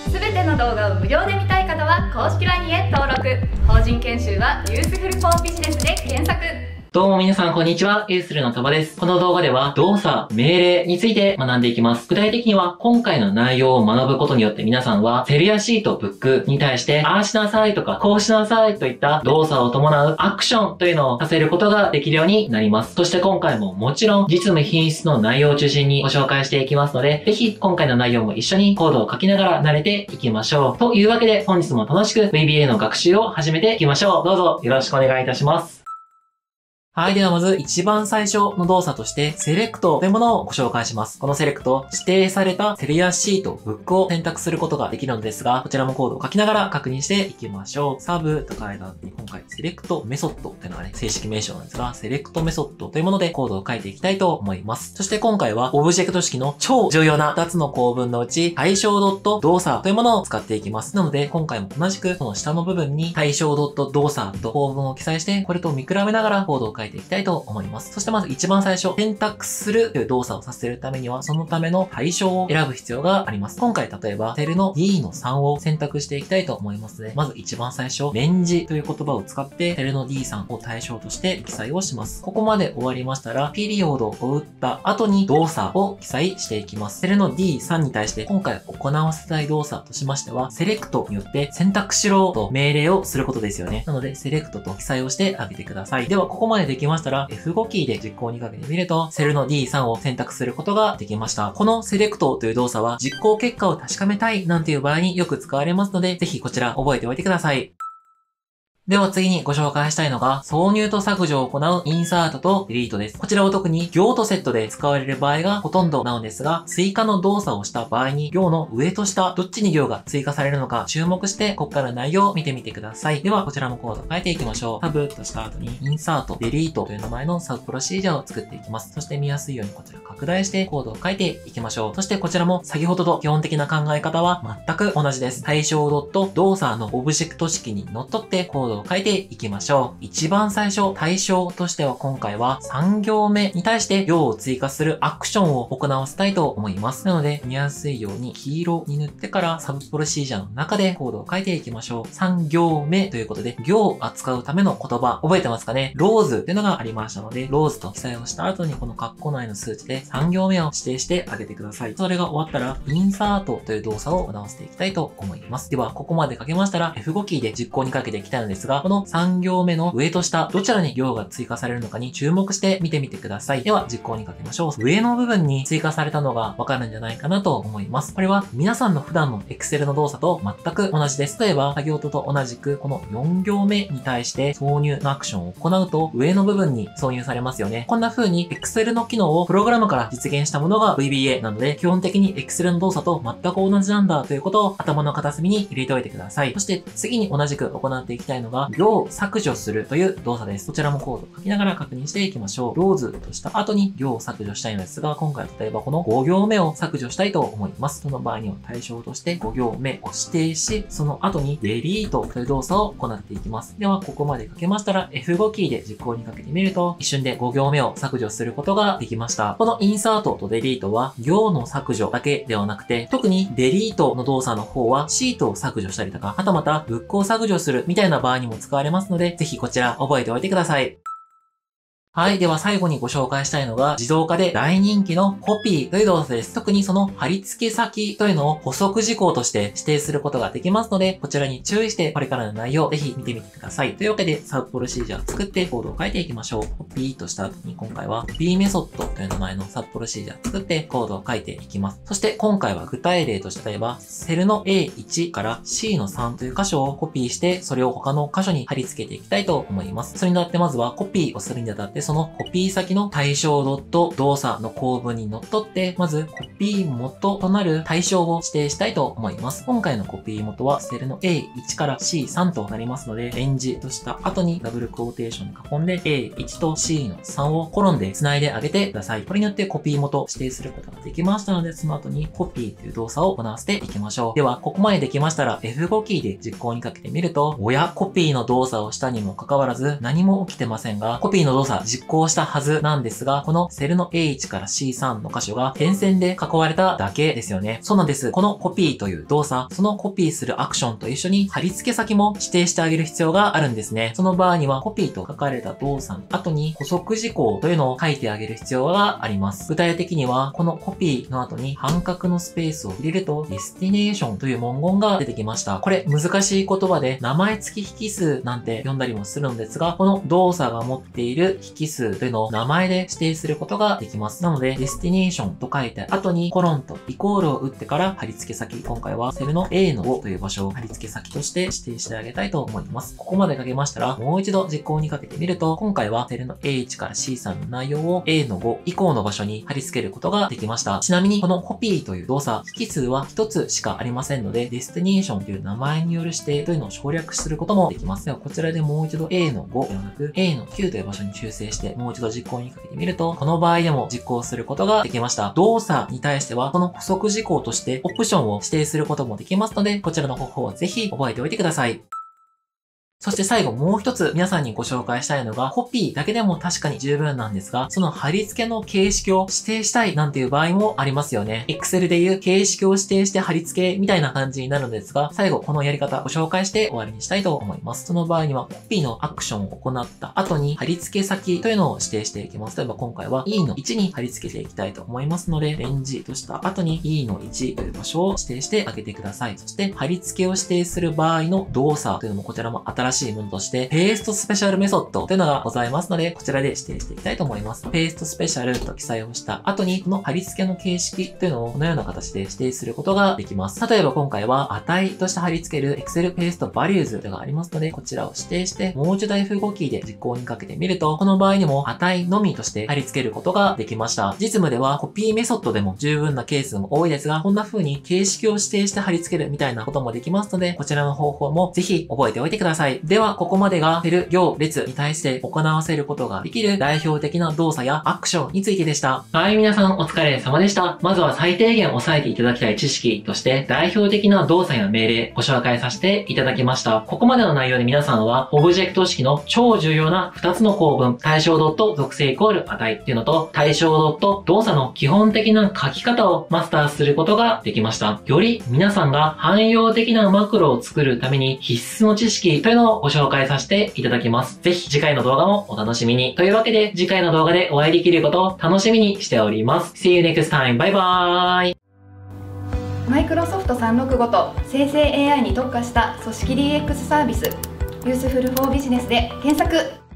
すべての動画を無料で見たい方は公式 LINE へ登録。法人研修はユースフルフォービジネスで検索。 どうも皆さんこんにちは、ユースフルの鳥羽です。この動画では動作、命令について学んでいきます。具体的には今回の内容を学ぶことによって皆さんはセルやシート、ブックに対してああしなさいとかこうしなさいといった動作を伴うアクションというのをさせることができるようになります。そして今回ももちろん実務品質の内容を中心にご紹介していきますので、ぜひ今回の内容も一緒にコードを書きながら慣れていきましょう。というわけで本日も楽しく VBA の学習を始めていきましょう。どうぞよろしくお願いいたします。はい。ではまず一番最初の動作として、セレクトというものをご紹介します。このセレクト、指定されたセルやシート、ブックを選択することができるのですが、こちらもコードを書きながら確認していきましょう。サブと書いた後に今回セレクトメソッドというのがね、正式名称なんですが、セレクトメソッドというものでコードを書いていきたいと思います。そして今回はオブジェクト式の超重要な2つの構文のうち、対象動作というものを使っていきます。なので、今回も同じくこの下の部分に対象動作と構文を記載して、これと見比べながらコードを書いていきたいと思います。そしてまず一番最初、選択するという動作をさせるためには、そのための対象を選ぶ必要があります。今回例えば、セルの D の3を選択していきたいと思いますので、まず一番最初、レンジという言葉を使って、セルの D3 を対象として記載をします。ここまで終わりましたら、ピリオドを打った後に動作を記載していきます。セルの D3 に対して、今回行わせたい動作としましては、セレクトによって選択しろと命令をすることですよね。なので、セレクトと記載をしてあげてください。では、ここまでできましたら、F5 キーで実行にかけてみると、セルの D3 を選択することができました。このセレクトという動作は、実行結果を確かめたいなんていう場合によく使われますので、ぜひこちら覚えておいてください。では次にご紹介したいのが、挿入と削除を行うインサートとデリートです。こちらを特に行とセットで使われる場合がほとんどなのですが、追加の動作をした場合に行の上と下、どっちに行が追加されるのか注目して、ここから内容を見てみてください。ではこちらもコードを変えていきましょう。タブとした後にインサート、デリートという名前のサブプロシージャーを作っていきます。そして見やすいようにこちら拡大してコードを書いていきましょう。そしてこちらも先ほどと基本的な考え方は全く同じです。対象動作のオブジェクト式にのっとってコードを書いていきます。一番最初、対象としては今回は3行目に対して行を追加するアクションを行わせたいと思います。なので見やすいように黄色に塗ってからサブプロシージャーの中でコードを書いていきましょう。3行目ということで行を扱うための言葉覚えてますかね。ローズというのがありましたので、ローズと記載をした後にこの括弧内の数値で3行目を指定してあげてください。それが終わったらインサートという動作を行わせていきたいと思います。ではここまで書けましたら F5 キーで実行にかけていきたいのですが、この3行目の上と下、どちらに行が追加されるのかに注目して見てみてください。では、実行にかけましょう。上の部分に追加されたのがわかるんじゃないかなと思います。これは皆さんの普段の Excel の動作と全く同じです。例えば、先ほどと同じく、この4行目に対して挿入のアクションを行うと、上の部分に挿入されますよね。こんな風に Excel の機能をプログラムから実現したものが VBA なので、基本的に Excel の動作と全く同じなんだということを頭の片隅に入れておいてください。そして次に同じく行っていきたいのが、行を削除するという動作です。こちらもコードを書きながら確認していきましょう。ローズとした後に行を削除したいのですが、今回は例えばこの5行目を削除したいと思います。その場合には対象として5行目を指定し、その後にデリートという動作を行っていきます。では、ここまで書けましたら F5 キーで実行にかけてみると、一瞬で5行目を削除することができました。このインサートとデリートは行の削除だけではなくて、特にデリートの動作の方はシートを削除したりとか、はたまたブックを削除するみたいな場合にも使われますので、ぜひこちら覚えておいてください。はい。では最後にご紹介したいのが自動化で大人気のコピーという動作です。特にその貼り付け先というのを補足事項として指定することができますので、こちらに注意してこれからの内容をぜひ見てみてください。というわけでサブプロシージャーを作ってコードを書いていきましょう。コピーとした後に今回はコピーメソッドという名前のサブプロシージャーを作ってコードを書いていきます。そして今回は具体例として例えばセルの A1 から C の3という箇所をコピーしてそれを他の箇所に貼り付けていきたいと思います。それにあたってまずはコピーをするにあたってそのコピー先の対象動作の構文にのっとって、まずコピー元となる対象を指定したいと思います。今回のコピー元はセルの A1 から C3 となりますので、レンジとした後にダブルクォーテーションに囲んで A1 と C の3をコロンで繋いであげてください。これによってコピー元を指定することができましたので、その後にコピーという動作を行わせていきましょう。では、ここまでできましたら F5 キーで実行にかけてみると、コピーの動作をしたにもかかわらず何も起きてませんが、コピーの動作実行したはずなんですが、このセルの A1 から C3 の箇所が点線で囲われただけですよね。そうなんです。このコピーという動作、そのコピーするアクションと一緒に貼り付け先も指定してあげる必要があるんですね。その場合にはコピーと書かれた動作の後に補足事項というのを書いてあげる必要があります。具体的には、このコピーの後に半角のスペースを入れると、ディスティネーションという文言が出てきました。これ難しい言葉で名前付き引数なんて読んだりもするのですが、この動作が持っている引数というのを名前で指定することができます。なので、ディスティネーションと書いて後にコロンとイコールを打ってから貼り付け先、今回はセルの A の5という場所を貼り付け先として指定してあげたいと思います。ここまで書けましたら、もう一度実行にかけてみると、今回はセルの A1 から C3 の内容を A の5以降の場所に貼り付けることができました。ちなみに、このコピーという動作、引数は一つしかありませんので、ディスティネーションという名前による指定というのを省略することもできます。では、こちらでもう一度 A の5ではなく A の9という場所に修正して、もう一度実行にかけてみると、この場合でも実行することができました。動作に対しては、この補足事項としてオプションを指定することもできますので、こちらの方法をぜひ覚えておいてください。そして最後もう一つ皆さんにご紹介したいのが、コピーだけでも確かに十分なんですが、その貼り付けの形式を指定したいなんていう場合もありますよね。Excel でいう形式を指定して貼り付けみたいな感じになるのですが、最後このやり方ご紹介して終わりにしたいと思います。その場合には、コピーのアクションを行った後に貼り付け先というのを指定していきます。例えば今回は E の1に貼り付けていきたいと思いますので、レンジとした後に E の1という場所を指定してあげてください。そして貼り付けを指定する場合の動作というのもこちらも新しいものとして、ペーストスペシャルメソッドというのがございますので、こちらで指定していきたいと思います。ペーストスペシャルと記載をした後に、この貼り付けの形式というのをこのような形で指定することができます。例えば今回は値として貼り付ける Excel ペーストバリューズというのがありますので、こちらを指定して、もう一度 F5 キーで実行にかけてみると、この場合にも値のみとして貼り付けることができました。実務ではコピーメソッドでも十分なケースも多いですが、こんな風に形式を指定して貼り付けるみたいなこともできますので、こちらの方法もぜひ覚えておいてください。では、ここまでがセル行列に対して行わせることができる代表的な動作やアクションについてでした。はい、皆さんお疲れ様でした。まずは最低限押さえていただきたい知識として、代表的な動作や命令ご紹介させていただきました。ここまでの内容で皆さんは、オブジェクト式の超重要な2つの構文、対象ドット属性イコール値っていうのと、対象ドット動作の基本的な書き方をマスターすることができました。より皆さんが汎用的なマクロを作るために必須の知識というのをご紹介させていただきます。ぜひ次回の動画もお楽しみに。というわけで次回の動画でお会いできることを楽しみにしております。See you next time. バイバーイ。 マイクロソフト365と生成 AI に特化した組織 DX サービス、ユースフルフォービジネスで検索。